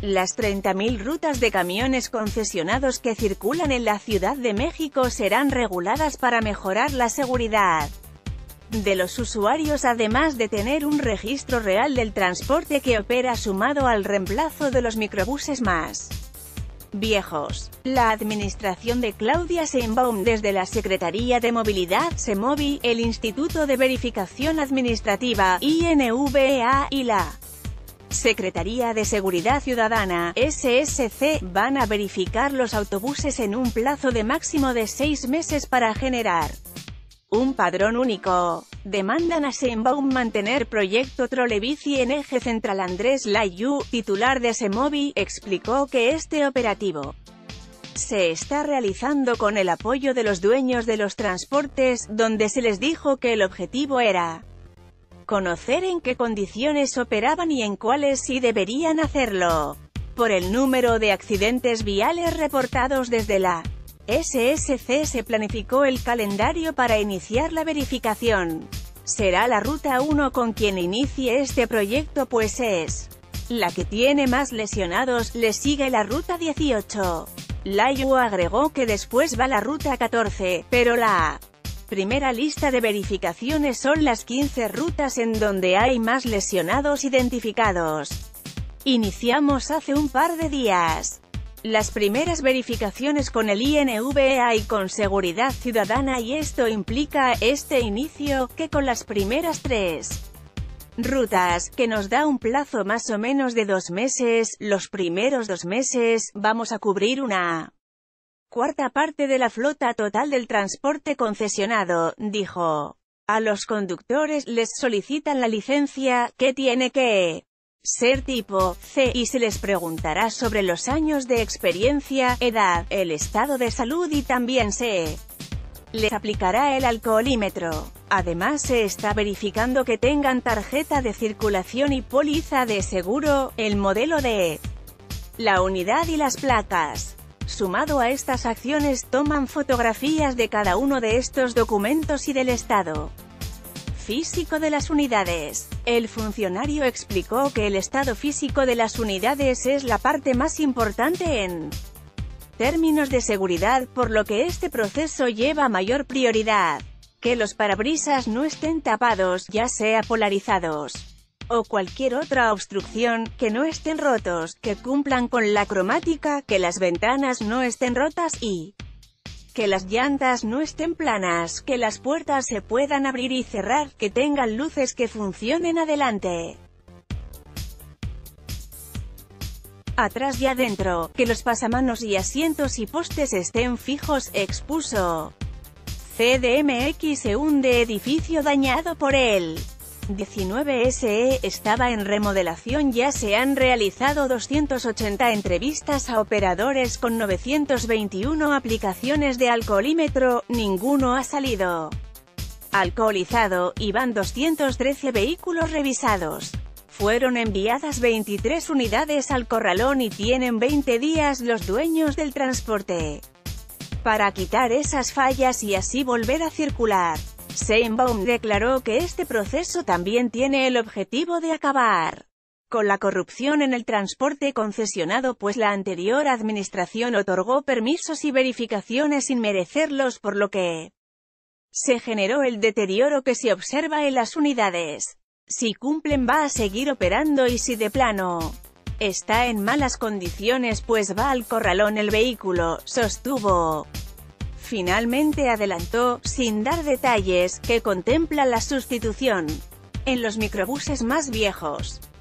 Las 30.000 rutas de camiones concesionados que circulan en la Ciudad de México serán reguladas para mejorar la seguridad de los usuarios, además de tener un registro real del transporte que opera sumado al reemplazo de los microbuses más viejos. La administración de Claudia Sheinbaum, desde la Secretaría de Movilidad, SEMOVI, el Instituto de Verificación Administrativa, INVA, y la Secretaría de Seguridad Ciudadana, SSC, van a verificar los autobuses en un plazo de máximo de 6 meses para generar un padrón único. Demandan a Sheinbaum mantener proyecto Trolebici en eje central. Andrés Layú, titular de SEMOVI, explicó que este operativo se está realizando con el apoyo de los dueños de los transportes, donde se les dijo que el objetivo era conocer en qué condiciones operaban y en cuáles sí deberían hacerlo. Por el número de accidentes viales reportados desde la SSC se planificó el calendario para iniciar la verificación. Será la Ruta 1 con quien inicie este proyecto, pues es la que tiene más lesionados, le sigue la Ruta 18. Layú agregó que después va la Ruta 14, pero la primera lista de verificaciones son las 15 rutas en donde hay más lesionados identificados. Iniciamos hace un par de días las primeras verificaciones con el INVA y con Seguridad Ciudadana, y esto implica este inicio, que con las primeras 3 rutas, que nos da un plazo más o menos de 2 meses, los primeros 2 meses, vamos a cubrir una cuarta parte de la flota total del transporte concesionado, dijo. A los conductores les solicitan la licencia, que tiene que ser tipo C, y se les preguntará sobre los años de experiencia, edad, el estado de salud, y también se les aplicará el alcoholímetro. Además se está verificando que tengan tarjeta de circulación y póliza de seguro, el modelo de la unidad y las placas. Sumado a estas acciones, toman fotografías de cada uno de estos documentos y del estado físico de las unidades. El funcionario explicó que el estado físico de las unidades es la parte más importante en términos de seguridad, por lo que este proceso lleva mayor prioridad. Que los parabrisas no estén tapados, ya sea polarizados o cualquier otra obstrucción, que no estén rotos, que cumplan con la cromática, que las ventanas no estén rotas y que las llantas no estén planas, que las puertas se puedan abrir y cerrar, que tengan luces que funcionen adelante, atrás y adentro, que los pasamanos y asientos y postes estén fijos, expuso. CDMX se hunde edificio dañado por el 19 SE, estaba en remodelación. Ya se han realizado 280 entrevistas a operadores con 921 aplicaciones de alcoholímetro, ninguno ha salido alcoholizado, y van 213 vehículos revisados. Fueron enviadas 23 unidades al corralón y tienen 20 días los dueños del transporte para quitar esas fallas y así volver a circular. Sheinbaum declaró que este proceso también tiene el objetivo de acabar con la corrupción en el transporte concesionado, pues la anterior administración otorgó permisos y verificaciones sin merecerlos, por lo que se generó el deterioro que se observa en las unidades. Si cumplen va a seguir operando, y si de plano está en malas condiciones pues va al corralón el vehículo, sostuvo. Finalmente adelantó, sin dar detalles, que contempla la sustitución en los microbuses más viejos.